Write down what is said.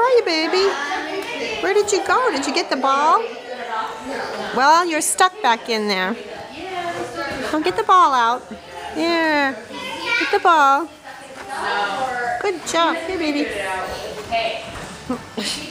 are you, baby? Where did you go? Did you get the ball? Well, you're stuck back in there. I'll get the ball out. There. Get the ball. Good job. Here, baby.